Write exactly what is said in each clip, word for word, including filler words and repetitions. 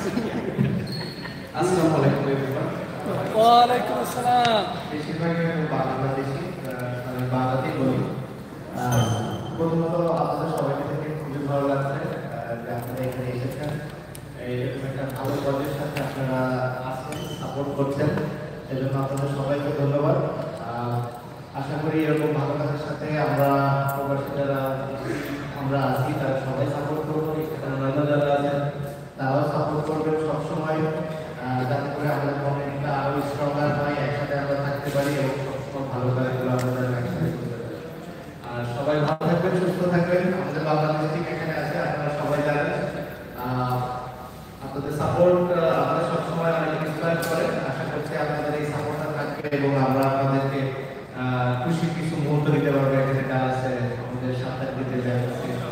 আসসালামু আলাইকুম এভরিওয়ান। ওয়ালাইকুম আসসালাম। বেশিরভাগই আমি বাংলাদেশি, আমি বাংলাতেই বলি। প্রথমত আপনাদের সবাইকে দেখে খুবই ভালো লাগছে যে আপনারা এখানে এসেছেন, এইরকম একটা ভালো পর্যায়ের সাথে আপনারা আছেন, সাপোর্ট করছেন, সেজন্য আপনাদের সবাইকে ধন্যবাদ। আশা করি এরকম ভালো কাজের সাথে আমরা প্রবাসী যারা আমরা আছি তারা সবাই সাপোর্ট করবো, এখানে অন্যান্য যারা আছেন তারাও সাপোর্ট করবেন সবসময়, যাতে করে আমাদের কমিউনিটিটা আরো স্ট্রঙ্গার হয়, একসাথে আমরা থাকতে পারি এবং সবসময় ভালো কাজগুলো আমরা একসাথে করতে পারি। আর সবাই ভালো থাকবেন, সুস্থ থাকবেন। আমাদের বাংলাদেশ থেকে এখানে আছে, আপনারা সবাই জানেন। আপনাদের সাপোর্ট আমাদের সবসময় অনেক ইন্সপায়ার করে। আশা করছি আপনাদের এই সাপোর্টটা থাকবে এবং আমরা আপনাদেরকে খুশি কিছু মুহূর্ত দিতে পারবো। এখানে কাজ আছে আমাদের সাপ্তাহিক দিতে যায়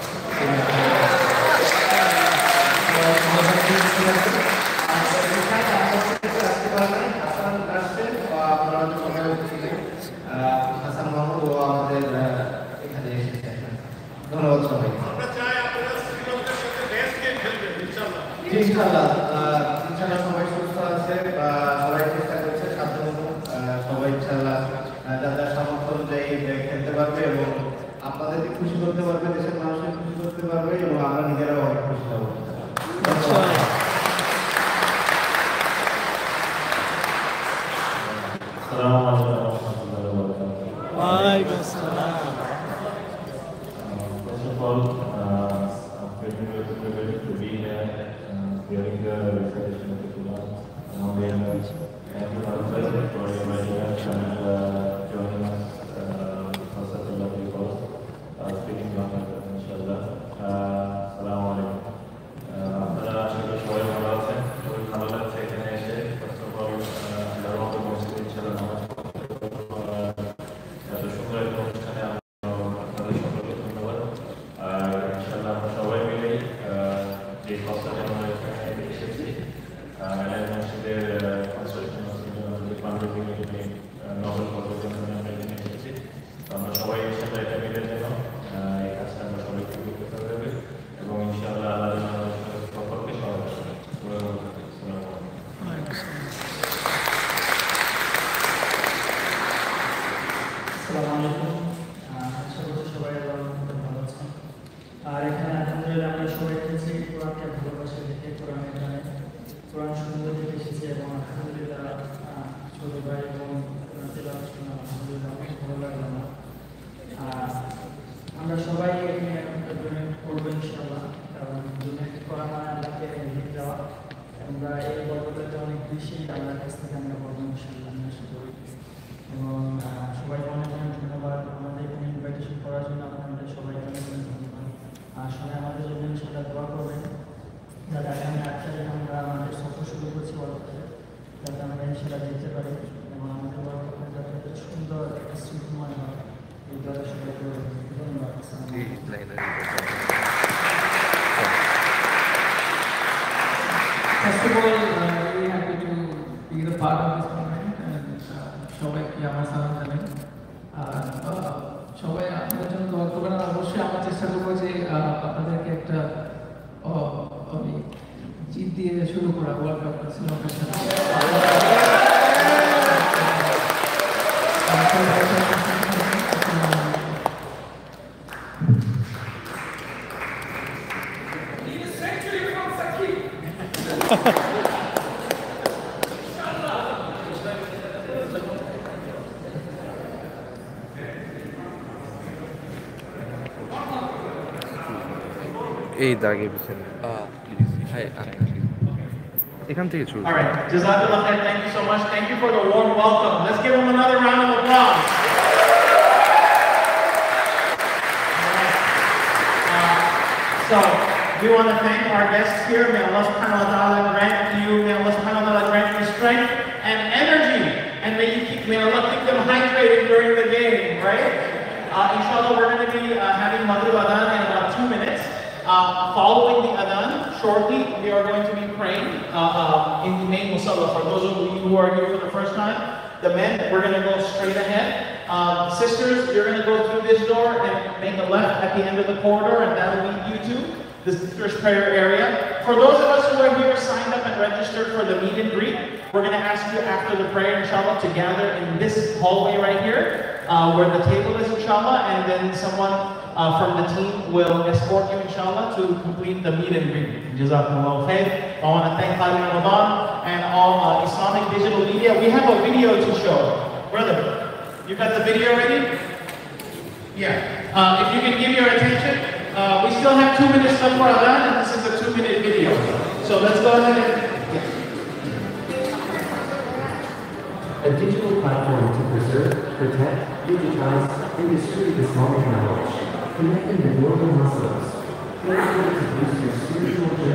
হাসান মাহমুদ ও আমাদের এখানে এসেছে। ধন্যবাদ সবাই। ইনশাআল্লাহ ইনশাআল্লাহ সবাই সুস্থ আছে, সবাই চেষ্টা করছে সাধ্যমতো, সবাই ইনশাআল্লাহ যাদের সামর্থ্য অনুযায়ী খেলতে পারবে এবং আপনাদেরকে খুশি করতে পারবে, দেশের মানুষকে খুশি করতে পারবে এবং আমরা নিজেরাও অনেক খুশি হবো। ওয়ালাইকুম আসসালাম। First of all, uh, I'm feeling very privileged to be here, uh, hearing the recitation of the Quran. And then, uh, thank you, Father President, for your ideas and uh, joining us uh, for such a lovely cause. Uh, speaking Bangla, inshallah. Assalamu alaikum. আপনারা আসলে সবাই ভালো আছেন, খুবই ভালো লাগছে এখানে এসে। ফার্স্ট অফ অল আল্লাহর মতো মসজিদে ইনশাআল্লাহ নামাজ এত সুন্দর একটা অনুষ্ঠানে আপনাদের সকলকে ধন্যবাদ। আর ইনশাআল্লাহ আমরা সবাই মিলে যে কষ্টটা আমরা এখানে এসেছি এলাইন মসজিদের কনস্ট্রাকশন যে পাণ্ডুলিপি নভেল পদ্ধতি আমরা এখানে এসেছি। আমরা সবাই ইনশাআল্লাহ এটা মিলে যেন এই কাজটা আমরা সবাই শুরু করতে পারবে এবং ইনশাআল্লাহ আল্লাহ সকলকে সহায় করবে। আসসালামু আলাইকুম। আশা করি সবাই ভালো আছেন। আর এখানে আলহামদুলিল্লাহ আমরা সবাই এসেছি কোরআনকে ভালোবাসে দেখে, কোরআন এখানে কোরআন সুন্দর দেখে এসেছি এবং আলহামদুলিল্লাহ ছোট ভাই এবং আলহামদুলিল্লাহ অনেক ভালো লাগলো আমার। আমরা সবাই এখানে ডোনেট করবো ইনশাআল্লাহ, কারণ ডোনেট করা মানে আল্লাহকে রিলিফ দেওয়া। আমরা এই বরকতটা অনেক বেশি আল্লাহর কাছ থেকে আমরা বলবো ইনশাআল্লাহ আশা করি। এবং সবাইকে অনেক অনেক ধন্যবাদ আমাদের এখানে ইনভাইটেশন করার জন্য। আপনাদের সবাইকে অনেক অনেক ধন্যবাদ। আসলে আমাদের জন্য সেটা দোয়া করবেন যাতে আগামী আট তারিখ আমরা আমাদের সফর শুরু করছি ওয়ার্ল্ডে, যাতে আমরা সেটা দেখতে পারি এবং আমাদের ওয়ার্ল্ড যাতে সুন্দর একটা স্মৃতিময় হয়। এই দোয়া সবাইকে ধন্যবাদ। First of all, uh, very happy to be the part of this moment and সবাইকে আমার সালাম জানাই। আর সবাই আপনাদের জন্য দোয়া করবেন। আর অবশ্যই আমার চেষ্টা করবো যে আপনাদেরকে একটা আমি জিত দিয়ে শুরু করা ওয়ার্ল্ড কাপ শ্রীলঙ্কার সাথে। এই দাগে পিছনে এখান থেকে শুরু। All right, Jazakallah khair, thank you so much. Thank you for the warm welcome. Let's give them another round of applause. Uh, so, we want to thank our guests here. May Allah subhanahu wa ta'ala grant you, may Allah subhanahu wa ta'ala grant you strength and energy, and may you keep, may Allah keep them hydrated during the game, right? Uh, inshallah, we're going to be uh, having Maghrib Adhan in about two minutes. Uh, following the Adhan, shortly, we are going to be praying uh, uh, in the main musalla. For those of you who are here for the first time, the men, we're going to go straight ahead. Um, sisters, you're going to go through this door and make a left at the end of the corridor, and that will lead you to the sisters' prayer area. For those of us who are here signed up and we're going to ask you after the prayer, inshallah, to gather in this hallway right here, uh, where the table is, inshallah, and then someone uh, from the team will escort you, inshallah, to complete the meet and greet. Jazakumullah khair. I want to thank Khalid Ramadan and all uh, Islamic digital media. We have a video to show. Brother, you got the video ready? Yeah. Uh, if you can give your attention, uh, we still have two minutes left for Adhan, and this is a two-minute video. So let's go ahead and... A digital platform to preserve, protect, digitize, and distribute Islamic knowledge, connecting the global Muslims, platform to boost your spiritual